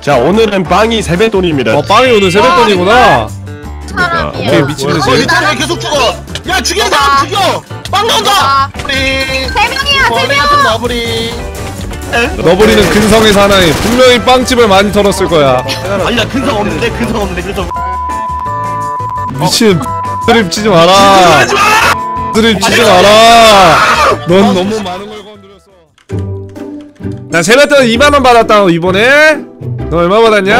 자, 오늘은 빵이 세뱃돈입니다. 빵이 오늘 세뱃돈이구나. 오케이, 미치겠어. 왜 계속 죽어? 야, 죽여, 사람 죽여! 빵 나온다! 우리 3명이야, 3명! 나부리. 너버리는 근성의 사나이. 분명히 빵집을 많이 털었을 거야. 아니야, 근성 없는데, 근성. 미친. 드립 치지 마라. 드립 치지 마라. 넌 너무 많은 걸 건드렸어. 나 세뱃돈 2만원 받았다 이번에. 너 얼마 받았냐?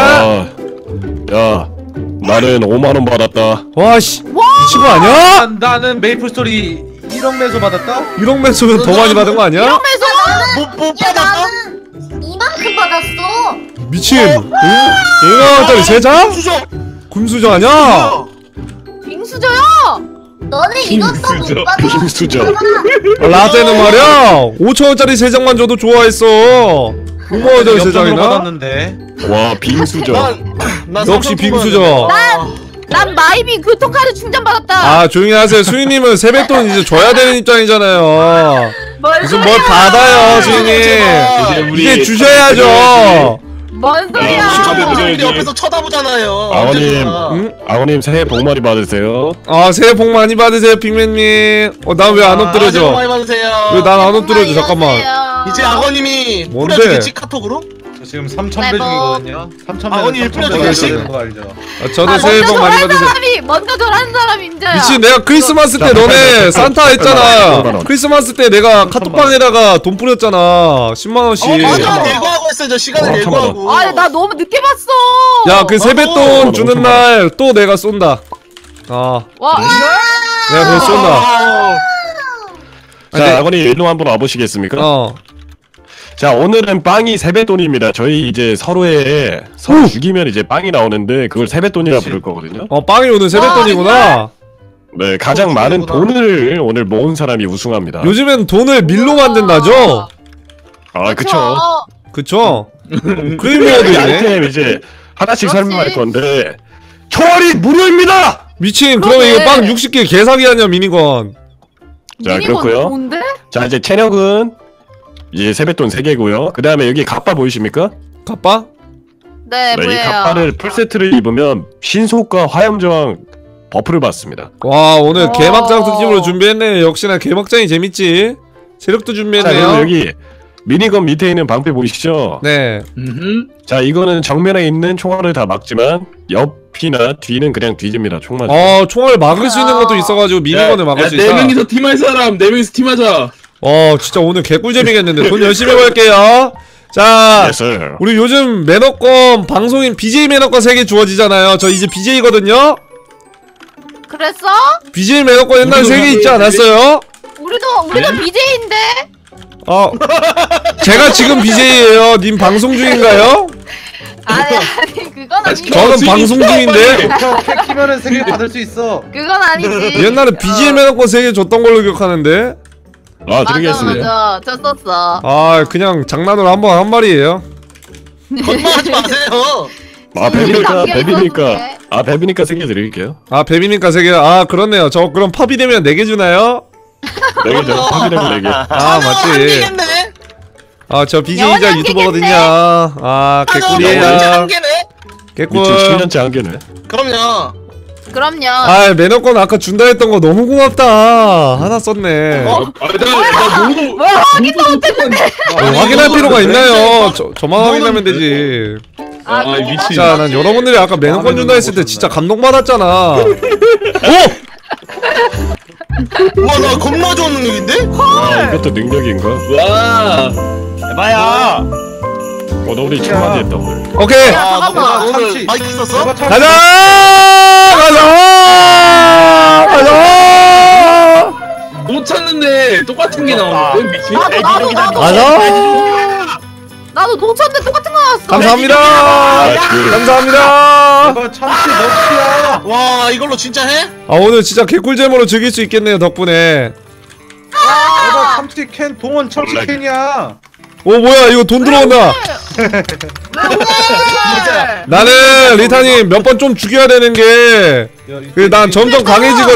야, 나는 5만원 받았다. 와씨 미친 거 아니야? 나는 메이플스토리 1억 매수 받았다? 1억 매수면 더 많이 받은 거 아니야? 못 받았어? 이만큼 받았어. 미친 5만원짜리 3장? 수저! 금수저 아냐? 빙수저요. 너네 이것도 못 받아. 빙수저. 라떼는 말이야 5천원짜리 3장만 줘도 좋아했어. 5만원짜리 3장이나? 받았는데. 와, 빙수저. 난 역시 빙수저. 난 마이비 교통카드 충전 받았다. 아 조용히 하세요. 수인님은 세뱃돈 이제 줘야 되는 입장이잖아요. 무슨 뭘 받아요 수인님. 이제 주셔야죠. 뭔 소리야. 시청자분들이 옆에서 쳐다보잖아요. 아버님, 응? 아버님 새해 복 많이 받으세요. 아 새해 복 많이 받으세요 빅맨님. 난 왜 안 엎드려져? 많이 받으세요. 왜 난 안 엎드려져? 잠깐만. 이제 아버님이 뭔데? 뿌려주겠지, 카톡으로? 저 지금 3,000배 중이거든요. 3,000배. 아버님 뿌려주겠지? 되는 거 알죠? 저도 새해 복 많이 받으세요. 먼저 절하는 사람이 인자야. 미친 내가 크리스마스 때 너네 산타 했잖아. 크리스마스 때 내가 카톡방에다가 돈 뿌렸잖아 10만원씩. 맞아, 예고하고 했어요. 저 시간을 예고하고. 아, 나 너무 늦게 봤어. 야 그 세뱃돈 주는 날 또 내가 쏜다. 아 와. 내가 그거 쏜다. 자, 아버님 일로 한번 와보시겠습니까? 자, 오늘은 빵이 세뱃돈입니다. 저희 이제 서로 죽이면 이제 빵이 나오는데 그걸 세뱃돈이라 부를 거거든요. 빵이 오늘 세뱃돈이구나. 네, 가장 많은 돈을 오늘 모은 사람이 우승합니다. 요즘엔 돈을 밀로 만든다죠? 아, 그쵸. 그쵸? 이 크리미어도 있네. 아이템 이제 하나씩 설명할 건데 초월이 무료입니다! 미친 그러면 이거 빵 60개 개사기 아니야 미니건. 자, 그렇고요. 뭔데? 자, 이제 체력은 이제 세뱃돈 3개고요. 그 다음에 여기 갑바 보이십니까? 갑바? 네, 네, 이 뭐예요? 갑바를 풀세트를 입으면 신속과 화염저항 버프를 받습니다. 와 오늘 개막장 특집으로 준비했네. 역시나 개막장이 재밌지. 세력도 자, 그리고 준비했네요. 여기 미니건 밑에 있는 방패 보이시죠? 네. 자, 이거는 정면에 있는 총알을 다 막지만 옆이나 뒤는 그냥 뒤집니다. 총 맞으면. 총알 막을 수 있는 것도 있어가지고 미니건을 막을 수 있다. 4명이서 팀할 사람 4명이서 팀하자. 진짜 오늘 개꿀잼이겠는데. 돈 열심히 벌게요. 자, Yes, sir. 우리 요즘 매너권 방송인 BJ 매너권 3개 주어지잖아요. 저 이제 BJ거든요. 그랬어? BJ 매너권 옛날에 3개 있지 않았어요? 우리도 BJ인데. 제가 지금 BJ예요. 님 방송 중인가요? 아니 그건 아니지. 저는 방송 중인데. 캐 키면은 3개 받을 수 있어. 그건 아니지. 옛날에 BJ 매너권 3개 줬던 걸로 기억하는데. 아, 드리겠습니다. 맞아, 저 썼어. 그냥 장난으로 한번 한 말이에요. 거짓말하지 마세요. 아, 뱀이니까 담겨 있었는데. 뱀이니까 3개 드릴게요. 뱀이니까 3개. 그렇네요. 저 그럼 팝이 되면 4개 주나요? 4개죠. 팝이라면 4개. 맞지. 되겠네. 저 BJ이자 유튜버거든요. 개꿀이에요. 개꿀. 미친 10년째 한 개네. 그럼요. 매너권 아까 준다 했던 거 너무 고맙다. 하나 썼네. 뭘 확인도 못했는데. 확인할 필요가 있나요? 저만 확인하면 되지. 미친. 자, 난 여러분들이 아까 매너권 준다 했을 때 진짜 감동받았잖아. 와, 나 겁나 좋은 능력인데? 와, 이것도 능력인가? 와. 에바야. 너 우리 참 많이 했다 오늘. 오케이. 너 오늘 참치. 마이크 썼어? 가자! 못 찾는데 똑같은 게 나오는데 미친. 나도 놓쳤는데 똑같은 거 나왔어. 감사합니다. 감사합니다. 이거 참치 넣기야. 와, 이걸로 진짜 해? 오늘 진짜 개꿀잼으로 즐길 수 있겠네요 덕분에. 이거 참치 캔 동원 참치 캔이야. 뭐야 이거 돈 들어온다. 나는 리타님 몇 번 좀 죽여야 되는 게 난 점점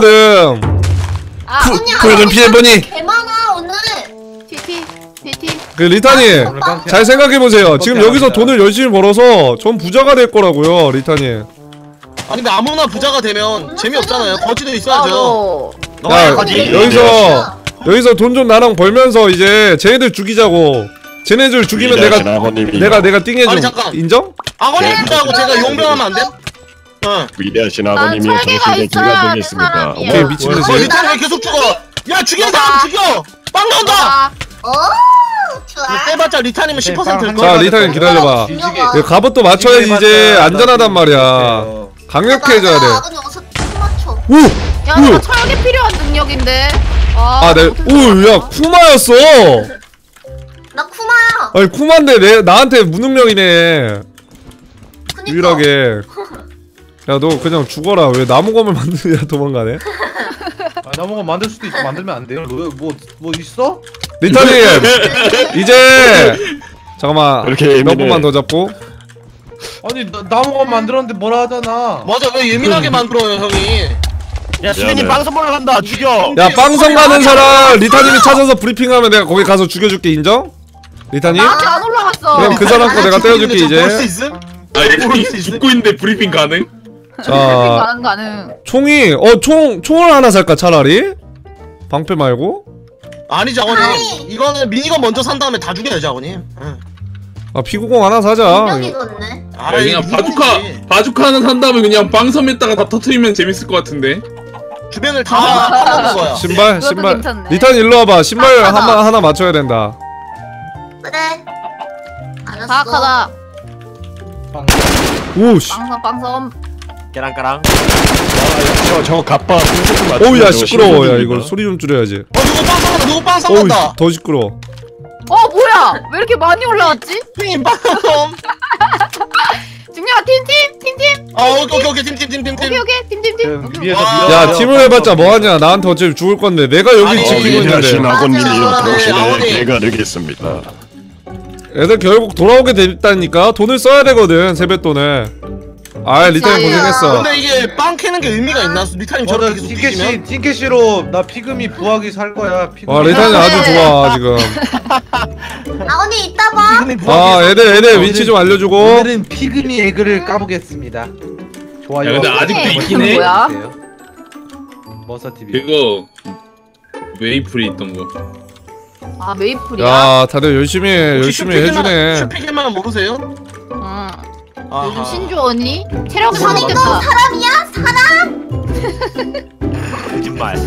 강해지거든. 그런 피해보니 개 많아 오늘. TT. 그 리타님 잘 생각해보세요. 지금 여기서 돈을 열심히 벌어서 전 부자가 될 거라고요, 리타님. 아니 근데 아무나 부자가 되면 재미없잖아요. 거지도 있어야죠. 야, 여기서 돈 좀 나랑 벌면서 이제 쟤네들 죽이자고. 쟤네들 죽이면 내가 띵해줘. 아니, 잠깐. 인정? 아버님 부자하고 제가 용병하면 안 돼? 응. 위대하신 아버님이 난 설계가 정신의 기가 있어야 되겠습니다. 사람이야. 오케이, 미친 듯이. 리타님 왜 계속 죽어? 야 죽여 사람 죽여! 빵 나온다! 좋아. 빼봤자 리타님은 10%일 자, 거야. 리타님 기다려봐. 그 갑옷도 맞춰야지 이제 안전하단 말이야. 강력해져야 돼. 아버님 어서 춤 맞춰. 오! 야, 뭐야? 나 철학이 필요한 능력인데. 오, 야, 쿠마였어! 나 쿠마야. 아니, 쿠마인데 나한테 무능력이네. 그니까. 유일하게. 야, 너 그냥 죽어라. 왜 나무검을 만드냐, 도망가네? 아, 나무가 만들 수도 있고 만들면 안 돼요. 뭐 있어? 리타님! 이제! 잠깐만. 이렇게 몇 예민해. 분만 더 잡고. 아니 나무가 만들었는데 뭐라 하잖아. 맞아 왜 예민하게 만들어요 형이. 야 수빈이 빵 선물로 간다 죽여. 야, 빵성 가는 사람 리타님이 찾아서 브리핑하면 내가 거기 가서 죽여줄게, 인정? 리타님? 나한테 안 올라갔어. 그럼 그 사람 거 내가 때려줄게, 이제. 볼수 있음? 아 이렇게 죽고 있는데 브리핑 가능? 자, 가능. 총이, 총을 하나 살까, 차라리? 방패 말고? 아니죠 아버님. 이거는 미니건 먼저 산 다음에 다 죽여야죠 아버님. 응. 아, 피구공 하나 사자. 분명히 걷네. 아 그냥 바주카 하나 산 다음에 그냥 빵섬에다가 다 터트리면 재밌을 것 같은데. 주변을 다 파먹는 거야. 신발. 괜찮네. 리탄 일로 와봐. 신발 하나. 하나 맞춰야 된다. 그래. 알았어. 사악하다. 오씨. 빵섬. 계란가랑. 저 갑바. 오우, 야, 시끄러워. 야, 이거 소리 좀 줄여야지. 누구 빵 오우, 싼다. 더 시끄러워. 뭐야? 왜 이렇게 많이 올라왔지? 형님 빵. 중요한 팀. 오케이 팀. 팀. 위에서 와. 야, 팀을 해봤자 뭐하냐. 나한테 어차피 죽을 건데. 내가 여기 아니, 지키고 위대하신 있는데. 아버님이 맞아. 당신의 아버님. 개가 되겠습니다. 애들 결국 돌아오게 됐다니까. 돈을 써야 되거든, 세뱃돈을. 아, 리타님 고생했어. 근데 이게 빵 캐는 게 의미가 있나? 리타님 저렇게 계속 뒤지면? 찐캐시로 나 피그미 부하기 살 거야. 와, 리타님 아주 좋아, 지금. 아버님 이따 봐. 피그미 부하기 아, 애들 위치 좀 알려주고. 오늘은 피그미 에그를 까보겠습니다. 좋아요. 야 근데 아직도 있긴 해. 뭐야? 머서 TV. 그거 웨이플이 있던 거. 메이플이야. 야, 다들 열심히 해주네. 슈피겔만 모르세요? 응. 아하. 요즘 신주 언니 체력이 아버님 또 사라졌다. 사람이야? 사람? 거짓말.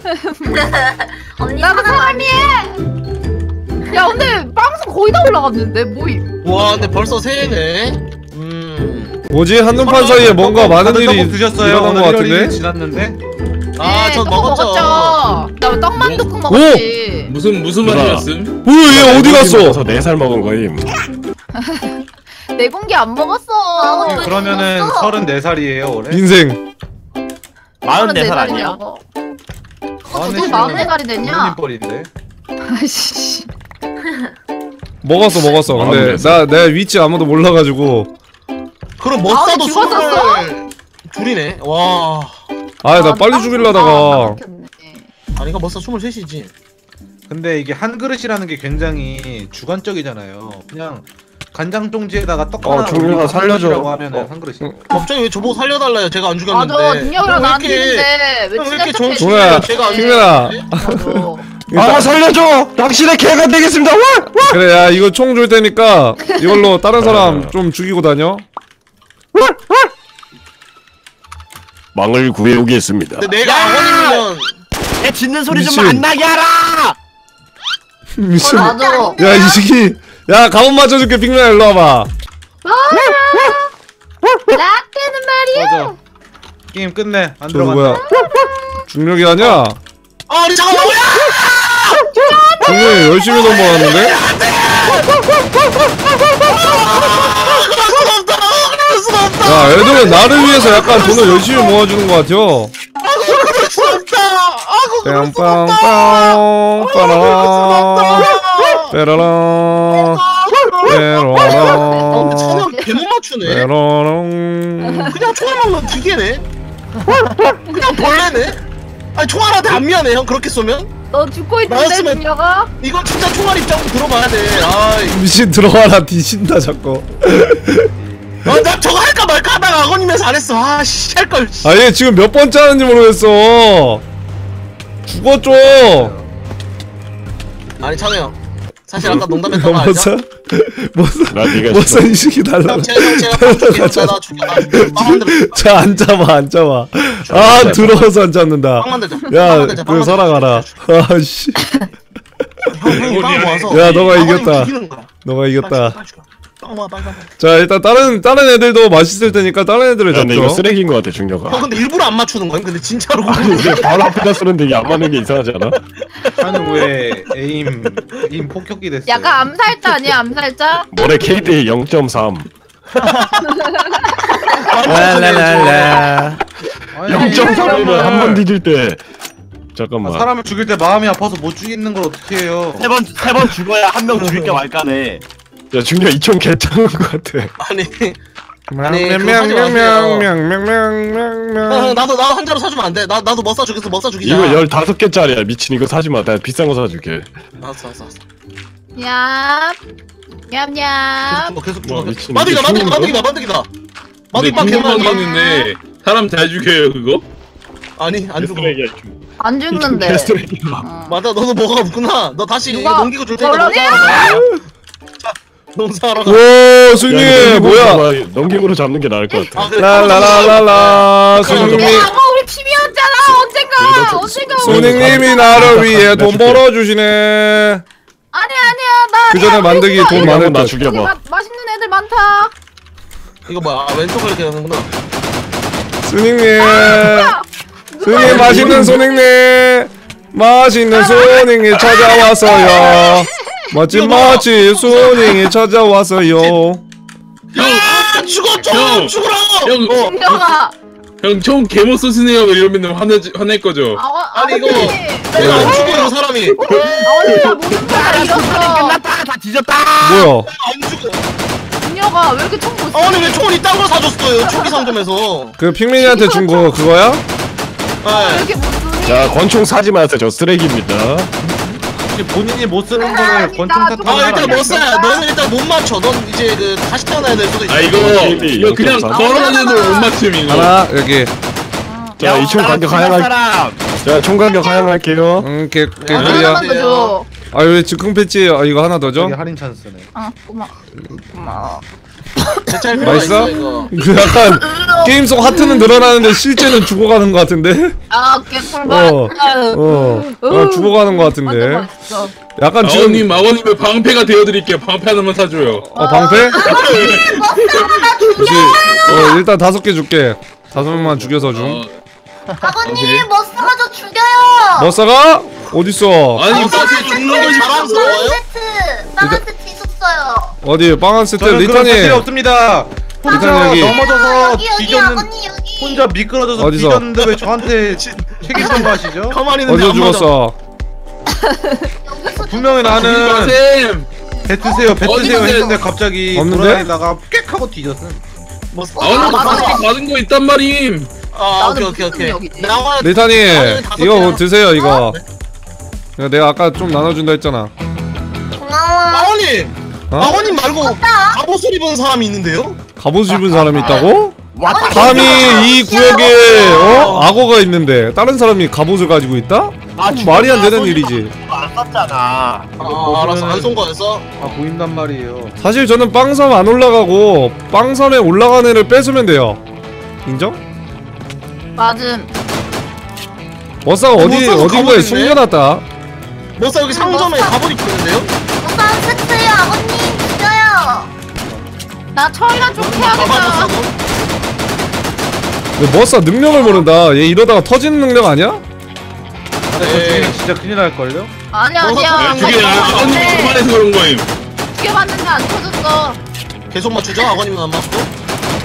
언니 나도 사람이야. 사람이야. 야, 근데 빵성 거의 다 올라갔는데 뭐임? 와 근데 벌써 새해네. 뭐지? 한눈판 사이에 뭔가 많은 일이 드셨어요? 일어난 것 오늘 1월 1일 같은데? 지났는데. 저 떡 먹었죠. 나 떡만둣국 먹었지. 무슨 맛이었음? 뭐야, 얘 어디 갔어? 4살 먹은 거임. 내 공기 안 먹었어. 그러면은 34살이에요 올해. 인생. 44살 아니야? 어떻게 44살이 됐냐? 뻘인데. 아이씨. 먹었어. 근데 내가 위치 아무도 몰라가지고. 그럼 못 아, 사도 죽었었어? 22네. 와. 나 빨리 죽이려다가. 아니가 벌써 23이지. 근데 이게 한 그릇이라는 게 굉장히 주관적이잖아요. 그냥 간장 종지에다가 떡 하나 종류가 올리고 살려줘. 라고 하면은 한 그릇이. 갑자기 왜 저보고 살려달라요? 제가 안 죽였는데. 맞아, 능력이랑 나한테 왜 이렇게- 있는데 왜 왜 진짜 이렇게 착해? 종아야, 제가 안 킹민아. 맞아. 살려줘! 당신의 개가 되겠습니다! 그래, 야, 이거 총 줄 테니까 이걸로 다른 사람 좀 죽이고 다녀. 망을 구해오겠습니다. 근데 내가 아버님이면 애 짖는 소리 미친. 좀 안 나게 하라! 미친. 맞아. 야, 이 새끼. 야, 갑옷 맞춰줄게, 빅맨 일로 와봐. 라떼는 말이야. 맞아. 게임 끝내. 안 저 들어간다. 누구야? 중력이 아니야? 아니 잠깐만 뭐야? 중력이 열심히 넘어왔는데? 야, 애들은 나를 위해서 약간 돈을 열심히 모아주는 것 같아요. 빵빵빵 빠라라 빼라라 빼라라 차량 개못 맞추네. 빼라랑. 그냥 총알만 넣으면 기계네. 그냥 벌레네. 아니 총알한테 안 미안해 형 그렇게 쏘면? 너 죽고 있는데 나였으면- 중녀가? 이거 진짜 총알 입장으로 들어봐야 돼. 미친 들어와라 뒤진다 자꾸. 나 저거 할까 말까 하다가 아버님에서 안 했어. 아씨 할걸. 아 얘 지금 몇 번째 하는지 모르겠어. 죽었죠. 아니 찬우형. 사실 아까 농담했던 거 알죠? 나 네가 못사 인식이 달라. 제가 나 죽여. 빵 만들어. 자 앉아봐. 아 들어와서 안 잡는다. 빵 만들자. 야 그 살아가라. 아씨. 형이 빵 모아서. 야, 너가 아버님 이겼다. 죽이는 거야. 너가 이겼다. 빵 모아 빵. 자 일단 다른 애들도 맛있을 테니까 다른 애들을 야, 근데 이거 잡죠. 쓰레기인 것 같아 중녀가. 형 근데 일부러 안 맞추는 거야? 근데 진짜로. 이게 바로 앞에다 쓰는데 이게 안 맞는 게 이상하지 않아? 나는 왜 에임 폭격기 됐어요? 약간 암살자 아니야 암살자? 올해 KD 0.3. 랄랄랄라. 0.3이면 한 번 뒤질 때. 잠깐만. 사람을 죽일 때 마음이 아파서 못 죽이는 걸 어떻게 해요? 세 번 죽어야 한 명 죽일게 말까네. 야 중녀 2총 개짱인 것 같아. 아니. 아니, 그거 하지 마세요. 명명명명명명명. 나도 한 자로 사주면 안 돼. 나도 뭐 사주겠어. 뭐 사주기자. 이거 15개짜리야 미친 이거 사지 마. 내가 비싼 거 사줄게. 알았어. 야. 냠냠. 계속 와, 죽어. 미친. 만들기다. 이게 죽는 만들기다. 근데 만들기 궁금한 게 개만. 있는데 사람 잘 죽여요 그거? 아니 안 죽어. 쓰레기야. 안 죽는데. 개쓰레기야. 맞아 너도 뭐가 없구나. 너 다시 이거 누가 넘기고 줄 테니까 걸었냐? 농사하러 가. 오 스님 뭐야? 넘김으로 잡는 게 나을 것 같아. 그래. 랄랄랄랄라 그래. 스님이 아까 우리 팀이었잖아. 언젠가. 스님이 나를 위해 돈 벌어주시네. 아니야 나. 그 전에 만들기 돈 이거 많을 한번 나 때. 죽여봐. 맛있는 애들 많다. 이거 뭐야? 왼쪽으로 이렇게 하는구나. 스님님 스님 맛있는 손님님 맛있는 손님이 찾아왔어요. 멋진 손님이 찾아왔어요. 야 죽어 죽으라고. 형, 중녀가. 형 총 개못 쏘시네요 이러면 화낼 거죠? 아니, 이거. 네. 안 죽어요 사람이. 어디서 모든 걸 잃었어. 다 뒤졌다. 뭐야? 안 죽어. 중녀가 왜 이렇게 총 못 써? 아니 왜 총을 이딴 걸 사줬어요? 초기 상점에서. 그 핑민이한테 준 거 그거야? 왜 이렇게 못 쏘니? 자 권총 사지 마세요. 저 쓰레기입니다. 본인이 못 쓰는 거를 권총 탓하는 아 일단 뭐 사람 써야. 너는 일단 못 맞춰. 넌 이제 그 다시 태어나야 될 수도 있어. 아 이거 그냥 0.3. 걸어다녀도 못 맞춤 이거. 하나 여기. 자 2총 간격 하향할. 자 총 간격 하향할게요. 개소리야. 하나만 더 줘. 아 왜 즉흥 패치 이거 하나 더 줘? 여기 할인 찬스네. 고마워. 대체할 필요가 맛있어? 있어 이거. 그 약간 게임 속 하트는 늘어나는데 실제는 죽어가는 거 같은데? 아 개꿀맛. 죽어가는 거 같은데? 맛있어. 약간 지금 아버님 아버님의 방패가 되어드릴게요. 방패 하나만 사줘요. 방패? 그치 일단 5개 줄게 5명만 죽여서 줌 아버님 못 써가지고 죽여요. 머싸가? 어딨어? 아니 사실 죽는 걸 자랑스러워요? 빵 세트 있었어요. 어디 빵한 세트 저는 그런 사실이 리턴이 없습니다. 일단 혼자 여기. 넘어져서 여기 뒤졌는 아버님 여기. 혼자 미끄러져서 어디서? 뒤졌는데 왜 저한테 책임감 가시죠? 가만히 있는데 어디서 안 맞아. 죽었어? 여기서 분명히 아, 나는 쌤. 뱉으세요 뱉으세요 어디 했는데 갑자기 없는데? 돌아다니다가 꽥 하고 뒤졌음. 아버님 받은 거 있단 말임. 아 나는 오케이 무슨 능력이지? 나와. 리턴이 다섯 이거 개나. 드세요 이거 이거 내가 아까 좀 나눠준다 했잖아 고마워. 아버님. 어? 아버님 말고 갑옷을 입은 사람이 있는데요? 갑옷 입은 사람이 있다고? 왔다. 감히 이 구역에 악어가 있는데 다른 사람이 갑옷을 가지고 있다? 말이 안 되는 일이지 안 썼잖아. 아 알았어 안 쏜 거였어? 아 보인단 말이에요. 사실 저는 빵섬 안 올라가고 빵섬에 올라간 애를 뺏으면 돼요 인정? 맞음. 머싸가 어디 머싸가 어딘가에 갑옷 있네? 숨겨놨다 뭐사 여기 상점에 갑옷 입고 있는데요? 빵 세트예요 아버님 죽여요. 나 철이랑 좀 가봐줬어 해야겠다. 너? 근데 머싸 능력을 모른다 얘 이러다가 터지는 능력 아니야? 근데 저 죽이면 진짜 큰일 날걸요? 아니야 너가 아니야. 그게 아버님 그만해서 그런 거임. 죽여봤는데 안 터졌어. 계속 맞추죠? 아버님은 안 맞고?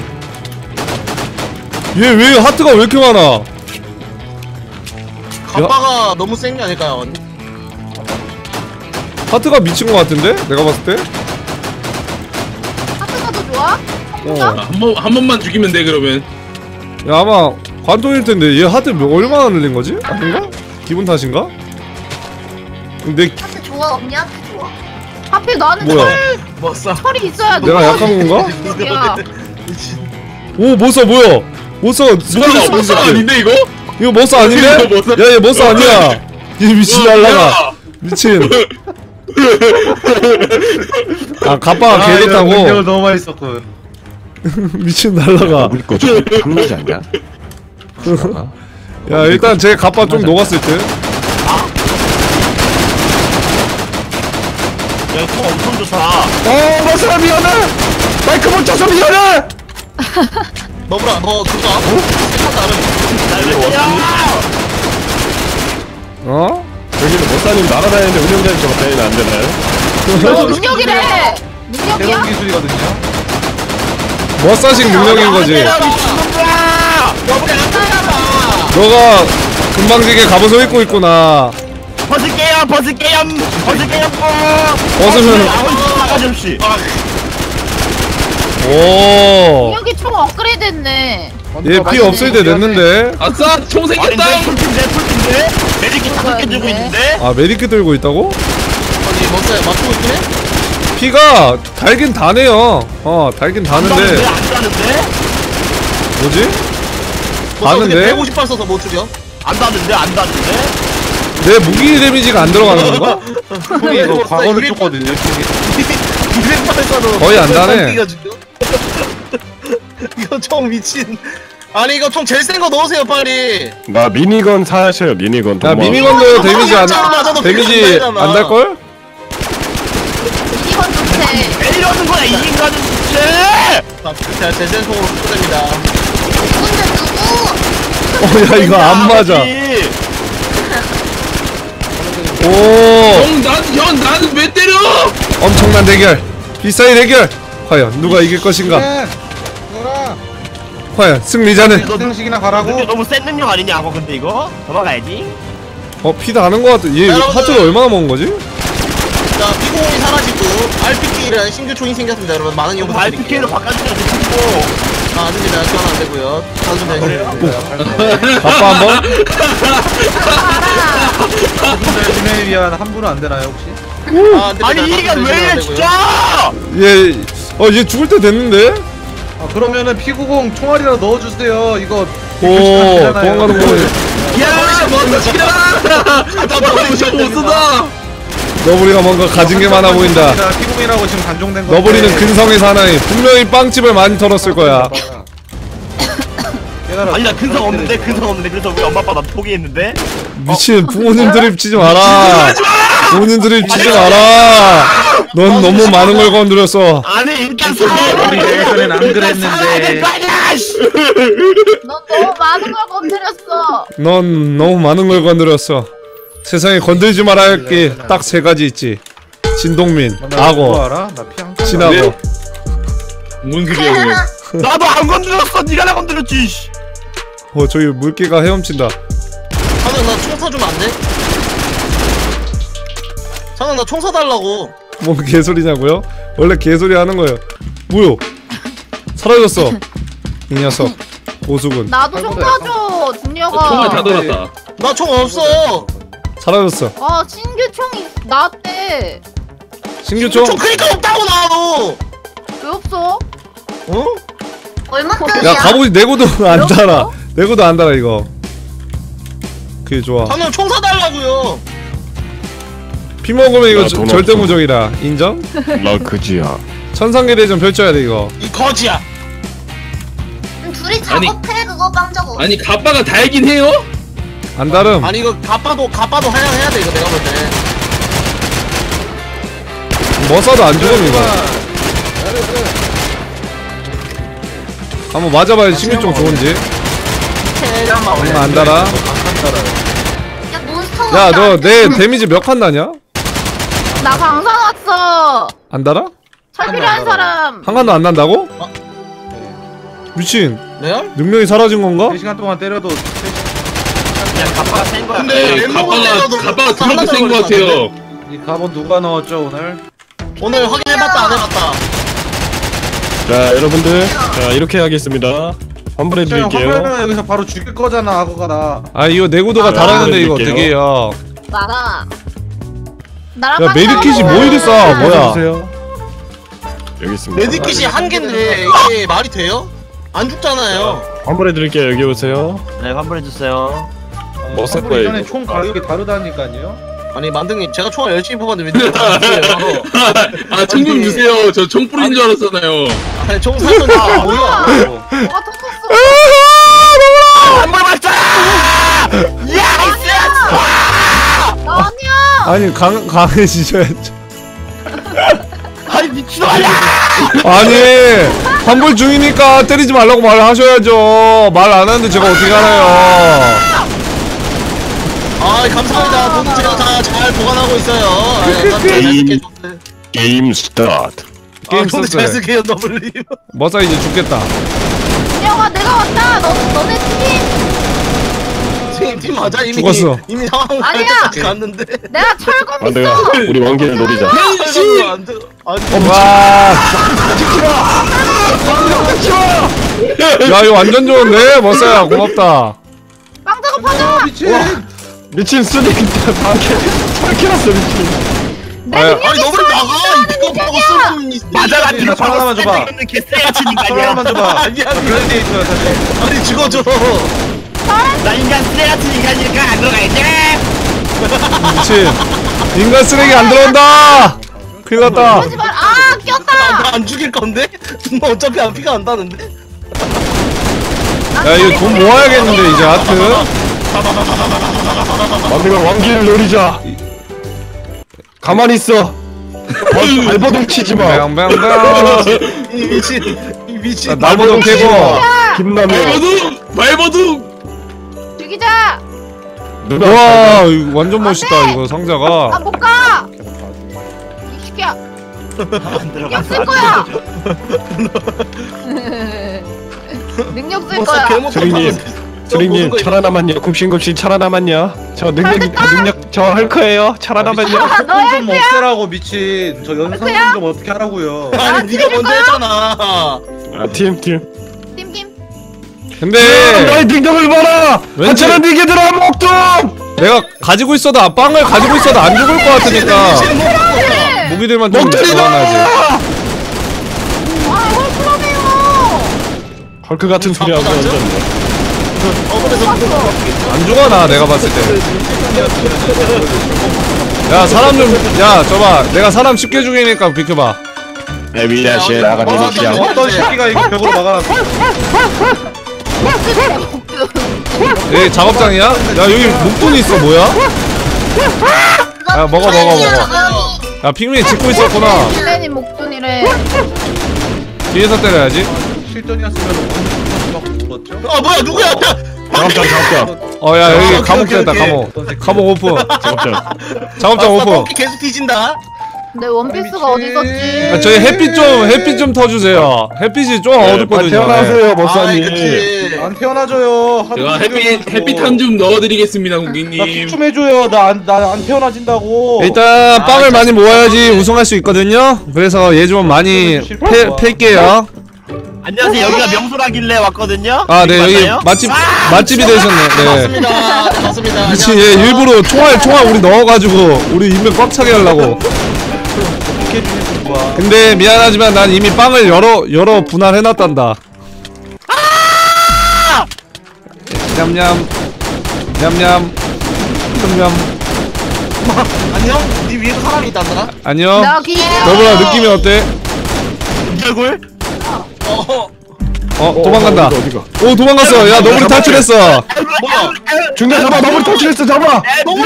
얘 왜 하트가 왜 이렇게 많아? 갑바가 너무 센 게 아닐까요 아버님? 하트가 미친 것 같은데? 내가 봤을 때? 하트가 더 좋아? 한 번만 죽이면 돼 그러면. 야 아마 관통일 텐데 얘 하트 얼마나 늘린 거지? 아닌가? 기분 탓인가? 근데 하트 좋아 없냐? 하트 좋아. 하필 나는 뭐야? 철이 있어야 돼. 내가 약한 건가? 야, 오 머싸 뭐야? 머싸 수가 없어 아닌데 이거? 이거 머싸 아닌데? 이거 머싸- 야얘 머싸 아니야. 이 미친 날라가. 미친. 아 갑바가 개 능력을 좋다고. 너무 많이 썼군. 미친 날라가. 우리 거 좀 탐나지 않냐? 야 일단 제 갑바 좀 녹았을 듯. 야, 통 엄청 좋다. 머스라 미안해! 마이크 못 쳐서 미안해! 너브라 너 그거 어? 여기는 머사님 날아다니는데 운영자님 저거 때리면 안 되나요? 너 능력이래. 능력이야? 새로운 기술이거든요. 머싸식 능력인 거지. 너가 금방지게 갑옷을 입고 있구나. 벗을게요. 벗으면 아저씨. 오. 능력이 총 업그레이드 했네. 얘 피 없을 때 냈는데. 아싸 총 생겼다. 풀핀데? 메디키 5개 들고 있는데? 아 메디킷 들고 있다고? 아니 멋져요 맞추고 있긴 해? 피가 달긴 다네요. 달긴 다는데 안 다는데? 뭐지? 멋져 근데 다는데? 150발 써서 못 죽여? 안 다는데? 내 무기 데미지가 안 들어가는 건가? 형이 이거 과거를 쫓거든요. 200발 써도 거의 안 다네. 이거 총 미친. 아니 이거 총 제일 센 거 넣으세요 빨리. 나 미니건 사셔요 미니건. 야 돈 모아. 미니건도 데미지 안 맞아도 데미지 그렇잖아. 안 달 걸? 이건 좋대. 왜 이러는 거야 이 인간은 진짜! 자 제센통으로 풀됩니다. 누군데 누구? 야 이거 안 맞아. 오 나는 왜 때려? 엄청난 대결. 비싸이 대결. 과연 누가 이길 것인가? 뭐라? 과연 승리자는 생식이나 가라고. 너무 센 능력 아니냐 하고 근데 이거? 도망가야지. 피 다는 거 같아. 얘 여러분들. 하트를 얼마나 먹은 거지? 자 피공이 사라지고 RPK라는 신규 총이 생겼습니다 여러분. 많은 이용 RPK로 부탁드릴게요. 바꿔주면 되고. 아 안됩니다. 그건 안되고요. 다좀 되고요. 아빠 한번? 분들 진행에 위한 환불은 안 되나요 혹시? 아 안됩니다. 아니 이 인간 왜 이래 진짜! 얘 죽을 때 됐는데? 아 그러면은 P90 총알이라도 넣어주세요. 이거 오 도망가는 거네. 야 멋지다. 나 못 쏜다. 너구리가 뭔가 가진 게 많아 보인다. P90이라고 지금 단종된 거. 너구리는 근성의 사나이. 분명히 빵집을 많이 털었을 거야. 아니 나 근성 없는데 그래서 우리 엄마 아빠 나 포기했는데? 미친 부모님 드립 치지 마라. 부모님 드립 치지 마라. 넌 너무 많은 걸 건드렸어. 아니 일단 우리 예전엔 안 그랬는데. 너 너무 많은 걸 건드렸어. 넌 너무 많은 걸 건드렸어. 세상에 건들지 말아야 할 게 딱 세 가지 있지. 진동민, 악어, 알아? 나피한 진악어. 뭔 소리야 그게? 나도 안 건드렸어. 네가 나 건드렸지. 저기 물개가 헤엄친다. 상현 나총 사주면 안 돼? 상현 나총 사달라고. 뭔 개소리냐고요? 원래 개소리 하는 거예요. 뭐요? 사라졌어. 이 녀석. 고수군. 나도 좀 사줘, 중녀가. 총알 다 돌았다. 나 총 없어. 사라졌어. 아, 신규 총이 나왔대. 신규총? 총 그니까 없다고 나도. 왜 없어? 어? 얼마짜리야? 야 갑옷이 내고도 안 달아. 내고도 안 달아 이거. 그게 좋아. 상현 총 사달라고요. 피 먹으면 이거 야, 돈 절대 없어. 무적이다. 인정? 나 그지야. 천상계 대전 펼쳐야 돼 이거. 이 거지야. 둘이 아니. 작업해 그거 빵저거. 아니 갑바가 달긴 해요? 안 다름. 아니 이거 가빠도 하향해야 돼 이거 내가 볼 때. 뭐 써도 안 죽음 이거. 한번 맞아봐야지 신규총 좋은지. 얼마 안 달아. 야 몬스터. 야 너 내 데미지 몇 칸 나냐? 나 강사 왔어. 안 달아? 철 필요한 사람. 한 칸도 안 난다고? 미친. 내가? 능력이 사라진 건가? 3시간 동안 때려도 그냥 갑바가 센 거야. 근데 멤버가 때려도 갑바가 드럽게 센것 같아요. 이 갑옷 누가 넣었죠 오늘? 오늘 확인해봤다 안 해봤다. 자 여러분들 자 이렇게 하겠습니다. 환불해 드릴게요. 화면은 여기서 바로 죽일 거잖아 악어가 나. 아 이거 내구도가 달았는데 이거 드릴게요. 어떻게 해요? 나가. 나랑 야 메디킷이 뭐 이리 싸 뭐야 주세요. 여기 있습니다. 메디킷이 한 개인데 이게 말이 돼요? 안 죽잖아요. 환불해드릴게요. 여기 오세요. 네 환불해주세요. 뭐 살 환불 거예요, 전에 이거? 총 가격이 다르다니까요. 아니 만등님 제가 총알 열심히 뽑았는데 왜 안 죽어요? 아 총 좀 주세요. 저 총 뿌린 줄 알았잖아요. 아니 총 사던데 뭐야? 뭐가 터졌어? 한번 맞자. 나 아니야. 아니 강해지셔야죠 아니 미친놈이야. 아니 환불 중이니까 때리지 말라고 말하셔야죠 말 안 하는데 제가 어떻게 알아요 아 감사합니다. 돈 제가 다 잘 보관하고 있어요. 게임 스타트. 게임 돈잘 썼어요 쓸게요 더블님. 머싸 이제 죽겠다 민영아 내가 왔다. 너네 팀 맞아 이미 죽었어. 이미 상황 아니야. 때까지 갔는데. 내가 철검 안 돼요. 있어. 우리 왕기를 노리자. 안 돼. 안 돼. 와 야 이거 완전 좋은데 머싸야 고맙다 빵 작업하자. 미친 쓰레기 설켜놨어 미친. 아유, 아니 너무 나가. 이거 보고 쓰는 맞아가 나 총 하나만 줘봐. 개쎄같은 총 하나만 인간이야. 줘봐. 아니 그런 데 있어요 사실. 아니 죽어줘. 나 인간 쓰레같은 인간이니까 안 들어가야지. 미친 인간 쓰레기 안 들어온다 큰일났다 하지 말. 아 꼈다. 나안 죽일 건데? 너 어차피 안 피가 안 나는데? 야 이거 돈 모아야겠는데 이제 하트 왕기가 왕기를 노리자. 가만히 있어. 발버둥 치지 마. 뱅뱅뱅 이 미친 날보동 캐고 김남현. 발버둥. 죽이자. 와 이거 완전 멋있다 이거 나 상자가 못 가. 이 새끼야. 안 능력 쓸 들어가. 거야. 능력 쓸 거야. 스링님, 스링님 철 하나만요. 굽신굽신 철 하나만요. 저 능력 저 할 거예요. 철 하나만요. 아, 너야 좀 없애라고 미친. 저 연상 좀 어떻게 하라고요. 아니 네가 먼저 했잖아. 아, 팀. 팀팀. 근데 너의 능력을 봐라. 왠지- 한철은 니게들아 목동. 내가 가지고 있어도 빵을 가지고 있어도 안 죽을 것 같으니까 무기들만 좀 좋아하지 아 헐크라네요. 헐크 같은 소리 하고 앉았네. 안 죽어 나 내가 봤을 때 야 사람 좀야 저봐 내가 사람 쉽게 죽이니까 비켜봐 에비다시 나가리시야. 어떤 새끼가 이거 벽으로 막아놨어. 여기 작업장이야? 야 여기 목돈이 있어 뭐야? 야 먹어 야 핑민이 짚고 있었구나 실내님 목돈이래. 뒤에서 때려야지 실전이었으면 막 물었죠. 아 뭐야 누구야? 작업장. 야 여기 오케이, 감옥 오케이, 됐다 오케이. 감옥 오픈 작업장. 작업장 오픈 계속 뒤진다. 내 원피스가 어디 있었지? 야, 저희 햇빛 좀 터주세요 햇빛이 좀 어둡거든요 태어나세요, 아 머싸님. 그치. 안 태어나줘요. 제가 햇빛 한 줌 넣어드리겠습니다 고객님. 나좀 해줘요. 나 안 태어나진다고. 일단 빵을 많이 모아야지 우승할 수 있거든요 그래서 얘 좀 많이 팰게요 안녕하세요. 여기가 명소라길래 왔거든요. 아 네 여기 맞나요? 맛집이 되셨네 네 맞습니다. 맞습니다. 미친 얘 일부러 총알 우리 넣어가지고 우리 인맥 꽉 차게 하려고 근데 미안하지만 난 이미 빵을 여러 분할해놨단다 냠냠 냠냠 냠냠 안녕? 네 위에도 사람이 있다더라? 안녕 나 기계. 너보라 느낌이 어때? 이 얼굴? 도망간다 어디가? 오 도망갔어 야 너구리 탈출했어 뭐야? 중대 잡아. 너무 터치했어. 잡아. 너무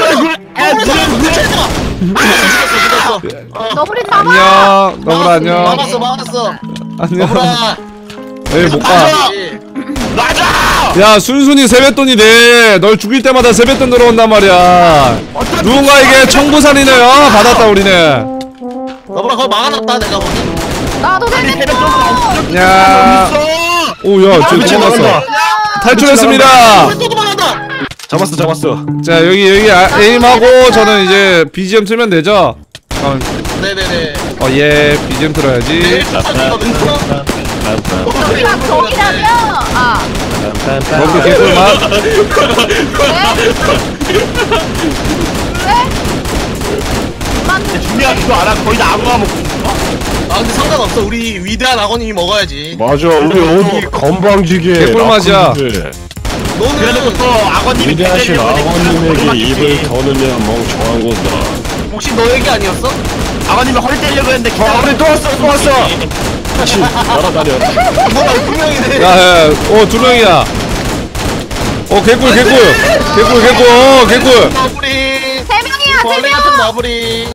너구리 잡아. 안녕 너구라 안녕 막았어. 안녕 너구라. 에이 못가 맞아. 야 순순히 세뱃돈이 돼널 죽일 때마다 세뱃돈 들어온단 말이야 누군가에게 청부살이네요 받았다 우리는 너구라 그거 막아놨다 내가 보기. 나도 되겠다. 야 오야 저 도망갔어 탈출했습니다 또 도망간다. 잡았어. 자 여기 에임하고 저는 이제 BGM 틀면 되죠? 네네네. 예 BGM 틀어야지 저기랑 저기라며. 아. 너구리 개꿀맛 왜? 왜? 마. 근데 중요한 그거 알아? 거의 다 아무나 먹고 있는 거? 아 근데 상관없어. 우리 위대한 아버님이 먹어야지. 맞아 우리 어디 건방지게 개꿀맛이야. 라쿤들. 너는 그래도 또 아버님이 위대하신 대대적으로 아버님에게 입을 먹겠지. 터느냐 멍청한 거다. 혹시 너 얘기 아니었어? 아버님이 허리 떼려고 했는데 우리 또 왔어 같이 날아다녀. 뭐야 분명이네. 야야 두 명이야. 개꿀 개꿀. 나부리. 세 명이야 세 벌레 명. 같은 나부리.